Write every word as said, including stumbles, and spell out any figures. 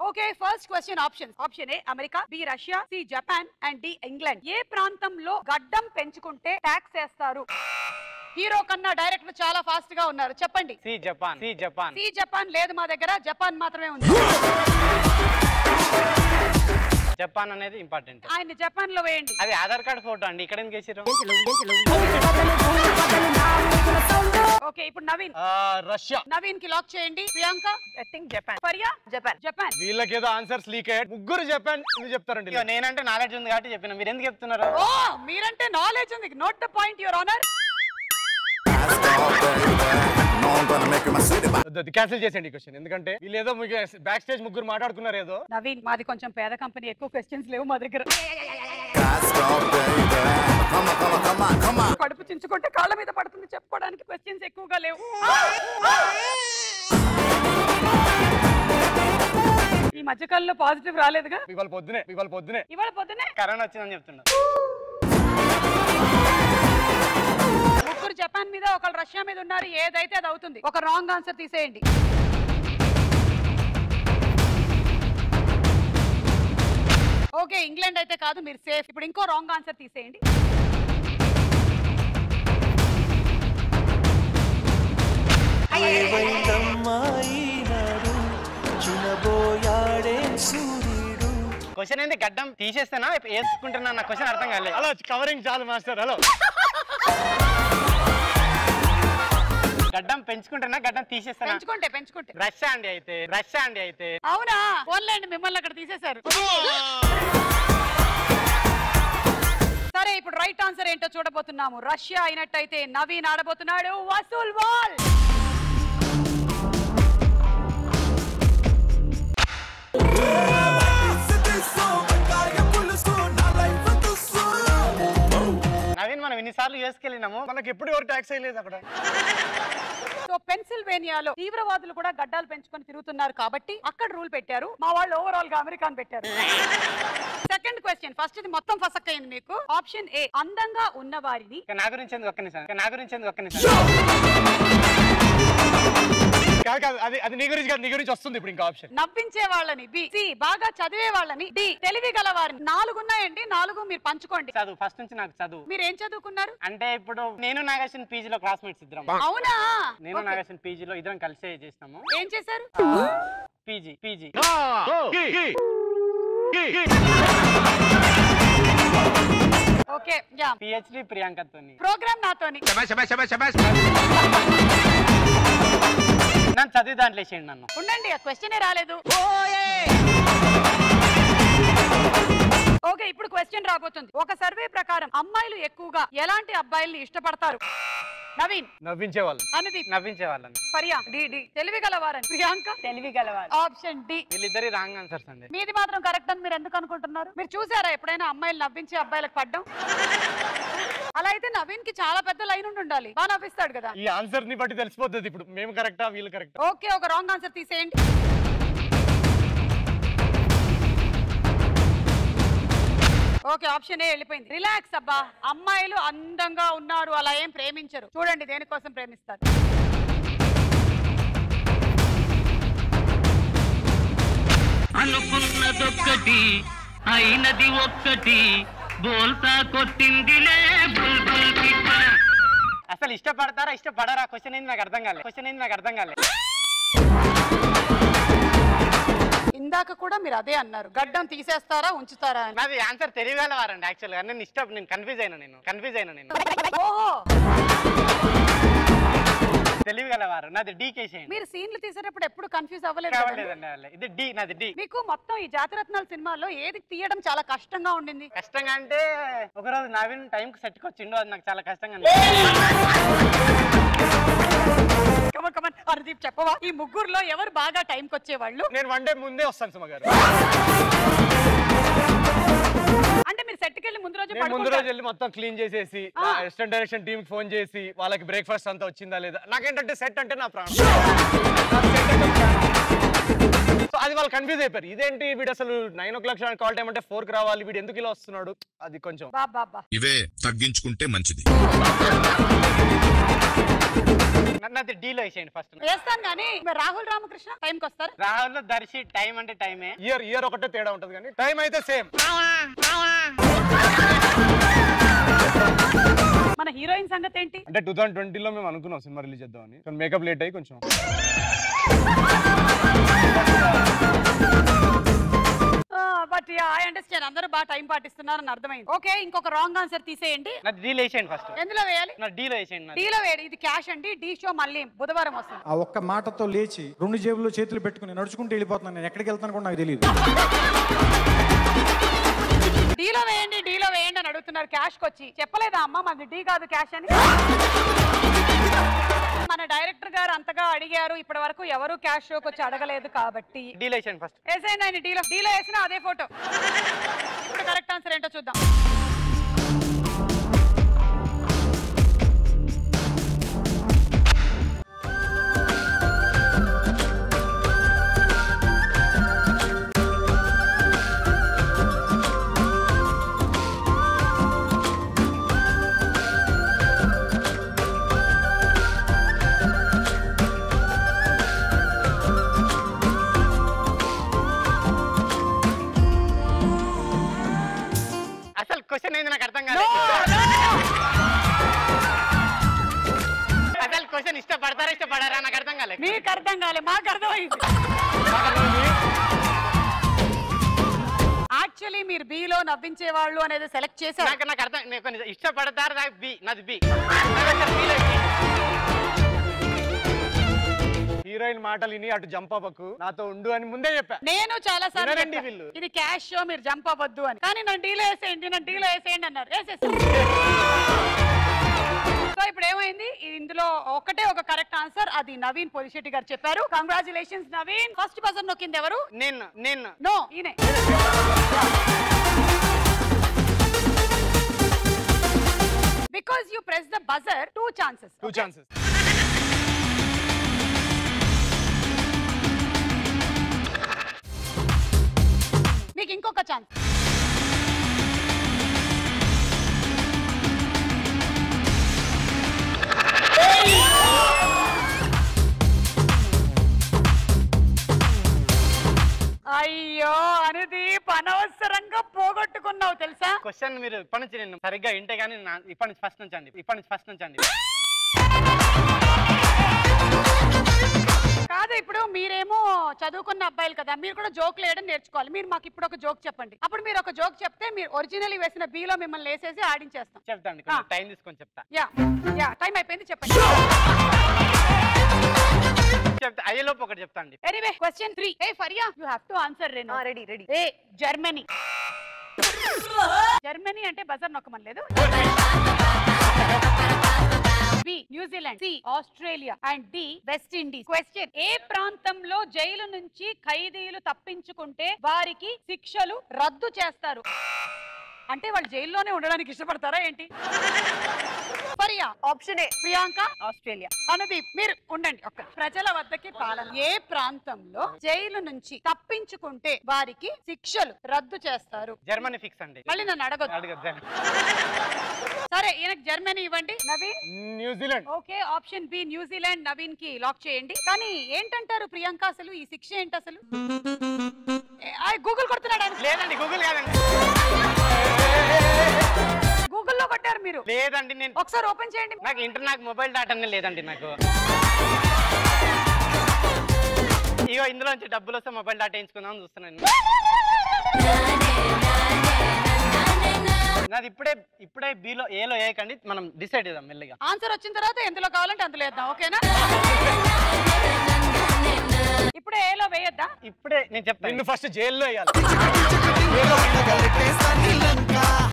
Okay first question options. Option A America, B Russia, C Japan and D England. ఏ ప్రాంతంలో గడ్డం పెంచుకుంటే tax వేస్తారు? హీరో కన్నా డైరెక్టర్ చాలా ఫాస్ట్ గా ఉన్నారు, చెప్పండి. C Japan. C Japan. C Japan లేదు మా దగ్గర, జపాన్ మాత్రమే ఉంది. జపాన్ అనేది ఇంపార్టెంట్. ఆయన జపాన్ లో వేయండి. అది ఆధార్ కార్డ్ ఫోటో అండి, ఇక్కడ ఎందుకు వేసారు? ఓకే ఇప్పుడు నవీన్. రష్యా. నవీన్ కి లాక్ చేయండి. Priyanka I think Japan. Faria Japan. Japan. వీళ్ళకి ఏదో ఆన్సర్స్ లీక్ అయ్యాయి, ముగ్గురు జపాన్ చెప్తారండి. నేనంటే నాలెడ్జ్ ఉంది కాబట్టి చెప్పిన, మీరు ఎందుకు చెప్తున్నారు? ఓ మీరంటే నాలెడ్జ్ ఉంది. Note the point your honour. Cancel చేసేయండి క్వశ్చన్, ఎందుకంటే వీళ్ళు ఏదో బ్యాక్ స్టేజ్ ముగ్గురు మాట్లాడుకున్నారు ఏదో. నవీన్ మాది కొంచెం పేద కంపెనీ, ఎక్కువ క్వశ్చన్స్ లేవు మా దగ్గర. కడుపు చించుకుంటే కాళ్ళ మీద పడుతుంది, చెప్పుకోవడానికి క్వశ్చన్స్ ఎక్కువగా లేవు. ఈ మధ్యకాలంలో పాజిటివ్ రాలేదుగా. ఇవాళ పొద్దునే ఇవాళ పొద్దునే ఇవాళ పొద్దునే కరోనా వచ్చిందని చెప్తున్నా. ముగ్గురు జపాన్ మీద, ఒకరు రష్యా మీద ఉన్నారు. ఏదైతే అది అవుతుంది. ఒక రాంగ్ ఆన్సర్ తీసేయండి. ఓకే ఇంగ్లాండ్ అయితే కాదు, మీరు సేఫ్. ఇప్పుడు ఇంకో రాంగ్ ఆన్సర్ తీసేయండి. క్వశ్చన్ ఏంటి? గడ్డం తీసేస్తానా వేసుకుంటున్నా? నా క్వశ్చన్ అర్థం కాలేదు. హలో కవరింగ్ చాలు మాస్టర్. హలో గడ్డం పెంచుకుంటున్నా, గడ్డం తీసేస్తానా? పెంచుకుంటే పెంచుకుంటే రష్యా అండి అయితే. రష్యా అండి అయితే. అవునా? ఫోన్లేండి, మిమ్మల్ని అక్కడ తీసేశారు. సరే ఇప్పుడు రైట్ ఆన్సర్ ఏంటో చూడబోతున్నాము. రష్యా అయినట్టయితే నవీన్ ఆడబోతున్నాడు వసూల్ బాల్. నవీన్ మనం ఎన్నిసార్లు వేసుకెళ్ళినాము, మనకి ఎప్పుడు ఎవరు ట్యాక్స్ అయ్యలేదు అక్కడ. సో పెన్సిల్వేనియాలో తీవ్రవాదులు కూడా గడ్డాలు పెంచుకొని తిరుగుతున్నారు కాబట్టి అక్కడ రూల్ పెట్టారు. మా వాళ్ళు ఓవరాల్ గా అమెరికాన్ పెట్టారు. Second question. ఫస్ట్ ఇది మొత్తం ఫసక్ అయింది మీకు. ఆప్షన్ ఏ అందంగా ఉన్న వారిని. నా గురించి ఎందుకు ఒక్క నిమిషం, నా గురించి ఎందుకు ఒక్క నిమిషం. కాదు కాదు, అది అది నీ గురించి కాదు, నీ గురించి వస్తుంది ఇప్పుడు ఇంకా ఆప్షన్. నవ్వించే వాళ్ళని, బి. సి బాగా చదివే వాళ్ళని, డి తెలివి గల వారిని. నాలుగు ఉన్నాయండి, నాలుగు మీరు పంచుకోండి. చదువు ఫస్ట్ నుంచి నాకు చదువు. మీరు ఏం చదువుకున్నారు? అంటే ఇప్పుడు నేను నాగేశ్వన్ పీజీలో క్లాస్మేట్స్ ఇద్దరం. అవునా? నేను నాగేశ్వన్ పీజీలో ఇద్దరం కలిసే చేసినాము. ఏం చేశారు? PG PG okay ya. PhD ప్రియాంకతోని. ప్రోగ్రామ్ నాతోని. నన్ను చదివి దాంట్లో వేసేయండి నన్ను. ఉండండి, ఆ క్వశ్చనే రాలేదు. ఓకే ఇప్పుడు క్వశ్చన్ రాబోతుంది. ఒక సర్వే ప్రకారం అమ్మాయిలు ఎక్కువగా ఎలాంటి అబ్బాయిల్ని ఇష్టపడతారు? నవీన్ నవ్వించే వాళ్ళు. అనుదీప్ నవ్వించే వాళ్ళని. పరియా డి డి తెలివి గలవారని. ప్రియాంక తెలివి గలవారు. Option D. వీళ్ళిద్దరి రాంగ్ ఆన్సర్స్ అండి. మీది మాత్రం కరెక్ట్ అని మీరు ఎందుకు అనుకుంటున్నారు? మీరు చూసారా ఎప్పుడైనా అమ్మాయిలు నవ్వించే అబ్బాయిలకు పడ్డం? అలా అయితే నవీన్ కి చాలా పెద్ద లైన్ ఉండి ఉండాలి, బాగా నవ్విస్తాడు కదా. ఈ ఆన్సర్ ని బట్టి తెలిసిపోతుంది ఇప్పుడు మేము కరెక్టా వీళ్ళు కరెక్ట్. ఓకే ఒక రాంగ్ ఆన్సర్ తీసేయండి. ఓకే ఆప్షన్ ఏ వెళ్ళిపోయింది. రిలాక్స్ అబ్బా, అమ్మాయిలు అందంగా ఉన్నారు అలా ఏం ప్రేమించరు. చూడండి దేనికోసం ప్రేమిస్తారు. అనుకున్నదొక్కటి అయినది ఒక్కటి బోల్తా కొట్టిందిలే బుల్బుల్ పిట్ట. అసలు ఇష్టపడతారా ఇష్టపడరా? క్వశ్చన్ ఏంది నాకు అర్థం కాలేదు. క్వశ్చన్ ఏంది నాకు అర్థం కాలేదు. ఇందాక కూడా మీరు అదే అన్నారు, గడ్డం తీసేస్తారా ఉంచుతారా అని. నాది ఆన్సర్ తెలియగలవారండి యాక్చువల్ గా. నేను ఇష్టం, నేను కన్ఫ్యూజ్ అయినా నేను కన్ఫ్యూజ్ అయినా నేను ఓహో తెలియగలవారు. నాది డీ కేసేయండి. మీరు సీన్లు తీసేటప్పుడు ఎప్పుడు కన్ఫ్యూజ్ అవ్వలేదు? కావలేదండి, ఇది డి, నాది డి. మీకు మొత్తం ఈ జాతిరత్నాల సినిమాలో ఏది తీయడం చాలా కష్టంగా ఉండింది? కష్టంగా అంటే ఒకరోజు నవీన్ టైం కి సెట్ వచ్చిండు, అది నాకు చాలా కష్టంగా. కమన్ కమన్ అనుదీప్ చెప్పవా, ఈ ముగ్గురులో ఎవరు బాగా టైంకి వచ్చేవాళ్ళు? నేను వన్ డే ముందే వస్తాను సుమ గారు. అంటే మీరు సెట్కి వెళ్ళి ముందు రోజు ముందు రోజు వెళ్ళి మొత్తం క్లీన్ చేసేసి అసిస్టెంట్ డైరెక్షన్ టీమ్ ఫోన్ చేసి వాళ్ళకి బ్రేక్ఫాస్ట్ అంతా వచ్చిందా లేదా. నాకేంటంటే సెట్ అంటే నా ప్రాణం. సో అది వాళ్ళు కన్ఫ్యూజ్ అయిపోయారు. ఇదేంటి వీడు అసలు nine o'clock call time అంటే ఫోర్ కి రావాలి, వీడు ఎందుకు ఇలా వస్తున్నాడు, అది కొంచెం ఇవే తగ్గించుకుంటే మంచిది. నాది డీలో వేసేయండి ఫస్ట్. వేస్తాను కానీ రాహుల్ రామకృష్ణ టైంకి వస్తారు. రాహుల్ దర్శి టైం అంటే టైమే, ఇయర్ ఇయర్ ఒకటే తేడా ఉంటది కానీ టైం అయితే సేమ్. మన హీరోయిన్ సంగతి ఏంటి అంటే టూ థౌసండ్ ట్వంటీలో మేము అనుకున్నాం సినిమా రిలీజ్ చేద్దామని, కానీ మేకప్ లేట్ అయ్యి కొంచెం. బట్ ఐ అండర్స్టాండ్ అందరూ బాగా టైం పాటిస్తున్నారని అర్థమైంది. ఓకే, ఇంకొక రాంగ్ ఆన్సర్ తీసేయండి. నాది డీలో వేసేయండి ఫస్ట్. ఎందులో వేయాలి? నా డీలో వేసేయండి. డీలో వేయండి. ఇది క్యాష్ అండి. డీ షో మళ్ళీ బుధవారం వస్తుంది. ఆ ఒక్క మాటతో లేచి రెండు జేబుల్లో చేతులు పెట్టుకుని నడుచుకుంటూ వెళ్ళిపోతున్నాను. నేను ఎక్కడికి వెళ్తాను కూడా నాకు తెలియదు. డీలో వేయండి, డీలో వేయండి అని అడుగుతున్నారు. క్యాష్ వచ్చి చెప్పలేదా అమ్మ మనది డీ కాదు క్యాష్ అని? మన డైరెక్టర్ గారు అంతగా అడిగారు, ఇప్పటి వరకు ఎవరు క్యాష్ షోకి వచ్చి అడగలేదు కాబట్టి డీలో వేసేయండి ఫస్ట్. వేసేయండి ఆయన డీలో. డీలో వేసినా అదే ఫోటో. ఇప్పుడు కరెక్ట్ ఆన్సర్ ఏంటో చూద్దాం. క్వశ్చన్ ఏంది నాకు అర్థం కాదు. అసలు క్వశ్చన్ ఇష్టపడతారా ఇష్టపడారా నాకు అర్థం కాలేదు. మీకు అర్థం కాలే, మాకు అర్థమైంది. యాక్చువల్లీ మీరు బి లో నవ్వించే వాళ్ళు అనేది సెలెక్ట్ చేశారు. నాకు నాకు అర్థం ఇష్టపడతారు బి, నాది బి. హీరోయిన్ మాటలు విని అటు జంప్ అవ్వకు, నాతో ఉండు అని ముందే చెప్పా. నేను చాలా సార్లు వినరండి వీళ్ళు. ఇది క్యాష్ షో, మీరు జంప్ అవ్వద్దు అని. కానీ నన్ను డీలో వేసేయండి, నన్ను డీలో వేసేయండి అన్నారు. వేసేసాను. సో ఇప్పుడు ఏమైంది, ఇందులో ఒకటే ఒక కరెక్ట్ ఆన్సర్, అది నవీన్ పొలిశెట్టి గారు చెప్పారు. కంగ్రాచులేషన్స్ నవీన్. ఫస్ట్ బజర్ నొక్కింది ఎవరు? నేను. నేను నో, ఈయనే. Because you press the buzzer, two chances. Two chances. మీకు ఇంకొక ఛాన్స్. అయ్యో అనుదీప్, అనవసరంగా పోగొట్టుకున్నావు తెలుసా. క్వశ్చన్ మీరు ఇప్పటి నుంచి నేను సరిగ్గా ఇంటే కానీ ఇప్పటి నుంచి ఫస్ట్ నుంచి అండి, ఇప్పటి నుంచి ఫస్ట్ నుంచి అండి. కాదు, ఇప్పుడు మీరేమో చదువుకున్న అబ్బాయిలు కదా, మీరు కూడా జోక్ వేయడం నేర్చుకోవాలి. మీరు మాకు ఇప్పుడు ఒక జోక్ చెప్పండి. అప్పుడు మీరు ఒక జోక్ చెప్తే మీరు ఒరిజినల్ వేసిన బీలో మిమ్మల్ని వేసేసి ఆడించేస్తాం. చెప్తాండి, టైం తీసుకొని చెప్తా. యా యా టైం అయిపోయింది, చెప్పండి. చెప్తా, అయ్యేలోపు ఒకటి చెప్తాండి. Anyway question three. A Faria, you have to answer. Renault ready ready. A Germany. Germany అంటే బజర్ నొక్కమని లేదు. B New Zealand, C Australia and D west Indies. Question, ఏ ప్రాంతంలో జైలు నుంచి ఖైదీలు తప్పించుకుంటే వారికి శిక్షలు రద్దు చేస్తారు? అంటే వాళ్ళు జైల్లోనే ఉండడానికి ఇష్టపడతారా ఏంటి? Faria option A, Priyanka Australia. Anudeep మీరు ఉండండి. ఒక్క ప్రజల వద్దకి పాలన. ఏ ప్రాంతంలో జైలు నుంచి తప్పించుకుంటే వారికి శిక్షలు రద్దు చేస్తారు? జర్మనీ ఫిక్స్ అండి. మళ్ళీ నన్ను అడగదు. సరే, ఈయనకు జర్మనీ ఇవ్వండి. Naveen New Zealand. Okay, option B New Zealand Naveen కి లాక్ చేయండి. కానీ ఏంటంటారు ప్రియాంక, అసలు ఈ శిక్ష ఏంటి అసలు? గూగుల్ కొడుతున్నాడు. లేదండి, గూగుల్ కాదండి. గూగుల్లో కొట్టారు మీరు? లేదండి. నేను ఒకసారి ఓపెన్ చేయండి. నాకు ఇంటర్ నాకు మొబైల్ డాటానే లేదండి నాకు. ఇగో ఇందులో నుంచి డబ్బులు వస్తే మొబైల్ డాటా వేయించుకుందాం చూస్తున్నాను. నాది ఇప్పుడే ఇప్పుడే బిలో ఏలో వేయకండి, మనం డిసైడ్ చేద్దాం మెల్లిగా. ఆన్సర్ వచ్చిన తర్వాత ఎందులో కావాలంటే అందులో వేద్దాం. ఓకేనా? ఇప్పుడే ఏలో వేయద్దా? ఇప్పుడే నేను చెప్తాను. నిన్ను ఫస్ట్ జైల్లో వేయాలి.